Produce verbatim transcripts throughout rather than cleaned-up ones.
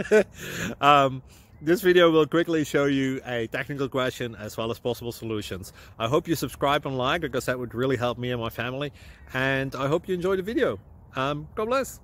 um, this video will quickly show you a technical question as well as possible solutions. I hope you subscribe and like, because that would really help me and my family. And I hope you enjoy the video. Um, God bless.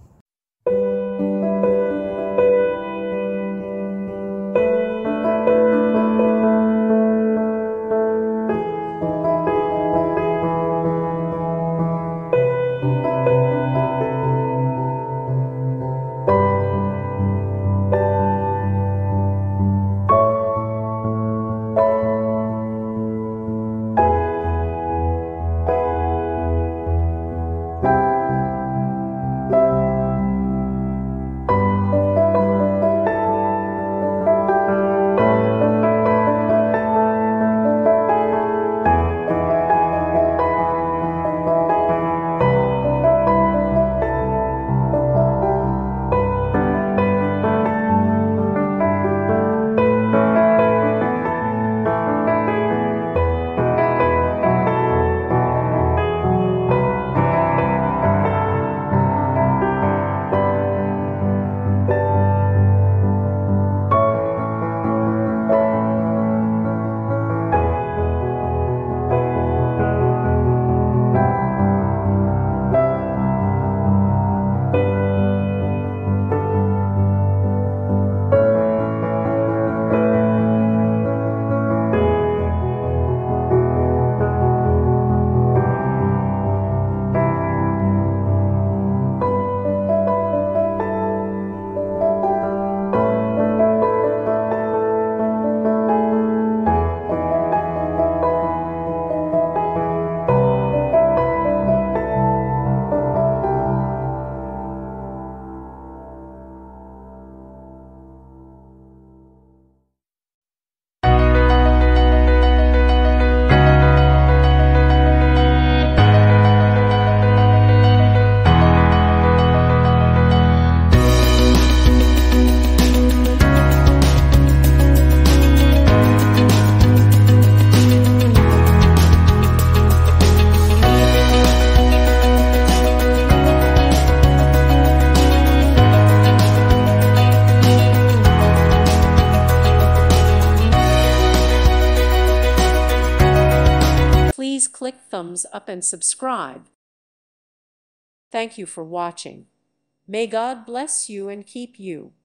Please click thumbs up and subscribe. Thank you for watching. May God bless you and keep you.